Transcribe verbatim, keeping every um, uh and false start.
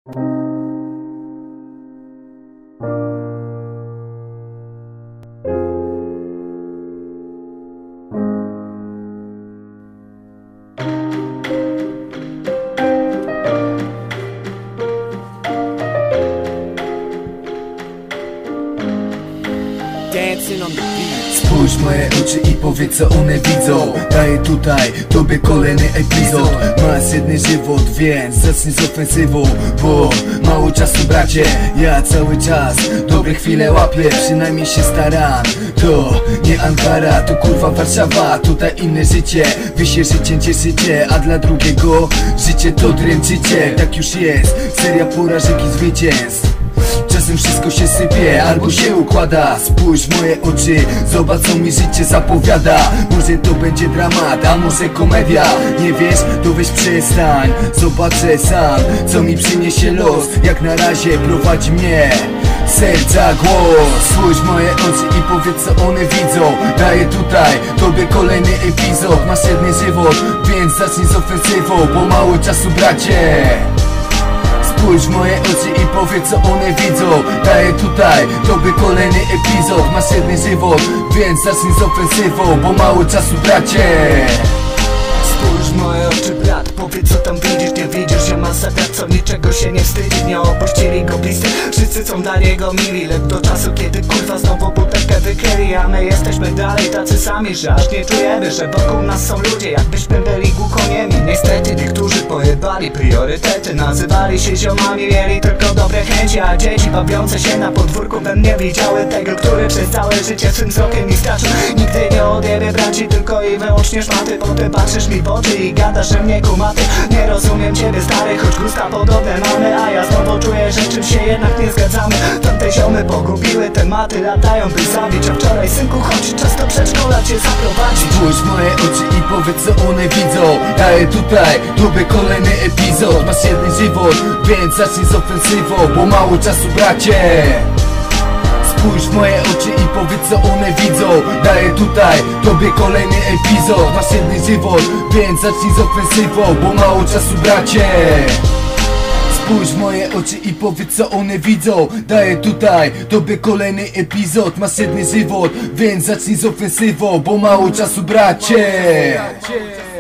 Spójrz w moje oczy i powiedz, co one widzą. Daję tutaj tobie kolejny epizod. Masz jeden żywot, więc zacznij z ofensywą, bo mało czasu, bracie. Ja cały czas dobre chwile łapię, przynajmniej się staram. To nie Ankara, to kurwa Warszawa. Tutaj inne życie, wy się życiem cieszycie, a dla drugiego życie to dręczycie. Tak już jest, seria porażek i zwycięstw. Czasem wszystko się sypie, albo się układa. Spójrz w moje oczy, zobacz, co mi życie zapowiada. Może to będzie dramat, a może komedia. Nie wiesz? To weź przestań, zobaczę sam, co mi przyniesie los. Jak na razie prowadzi mnie serca głos. Spójrz w moje oczy i powiedz, co one widzą. Daję tutaj tobie kolejny epizod. Masz jeden żywot, więc zacznij z ofensywą, bo mało czasu, bracie. Spójrz w moje oczy i powiedz, co one widzą. Daję tutaj tobie kolejny epizod. Masz jeden żywot, więc zacznij z ofensywą, bo mało czasu, bracie. Spójrz w moje oczy, brat, powiedz, co tam widzisz. Nie widzisz, że masa brat, co niczego się nie wstydzi. Nie opuścili go bliscy, wszyscy są dla niego mili. Lecz do czasu, kiedy kurwa znowu butelkę wykryli, a my jesteśmy dalej tacy sami, że aż nie czujemy, że wokół nas są ludzie, jakbyśmy byli głukoniemi. Niestety niektórzy pojebali priorytety, nazywali się ziomami, mieli tylko dobre chęci, a dzieci bawiące się na podwórku we mnie widziały tego, który przez całe życie swym wzrokiem mi stracił. Nigdy nie odjebie braci, tylko i wyłącznie szmaty. Potem patrzysz mi w oczy i gadasz, że mnie kumaty. Nie rozumiem ciebie, stary, choć gusta podobne mamy, a ja znowu czuję, że czym się jednak nie zgadzamy. Tamte ziomy pogubiły tematy, latają by zabić. A wczoraj, synku, chodź, czas do przedszkola cię zaprowadzić. Spójrz w moje oczy i powiedz, co one widzą. Daję tutaj tobie kolejny epizod. Masz jeden żywot, więc zacznij z ofensywą, bo mało czasu, bracie. Spójrz w moje oczy i powiedz, co one widzą. Daję tutaj tobie kolejny epizod. Masz jeden żywot, więc zacznij z ofensywą, bo mało czasu, bracie. Spójrz w moje oczy i powiedz, co one widzą. Daję tutaj tobie kolejny epizod. Masz jeden żywot, więc zacznij z ofensywą, bo mało czasu, bracie.